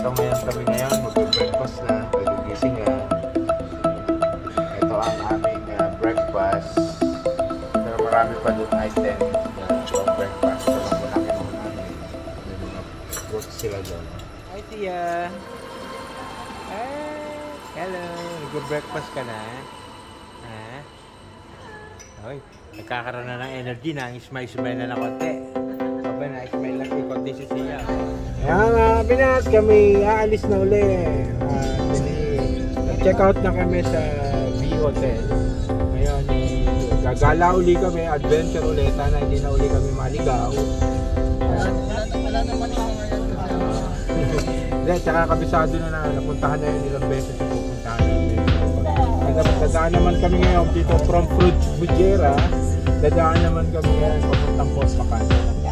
So ngayon kami ngayon, mag-breakfast na, nagigising na. Ito ang aming breakfast. Pero marami pa doon items na breakfast. So lang po namin naman. May sila doon. Hi Tia! Hello! Nag-breakfast ka na? Ha? Hoy, nagkakaroon na ng energy na. Smile-smile na konti. Sabi na, smile lang yung konti si Tia. Ayan, Pinas, kami aalis na uli. Check out na kami sa V Hotel. Ngayon, gagala uli kami, adventure uli. Sana hindi na uli kami maligaw. Wala naman ako ngayon. Hindi, tsaka kabisado na napuntahan na yun ilang beses yung pupuntahan namin. Dadaan naman kami ngayon dito from Fujera. Dadaan naman kami ngayon papuntang Post Pakan.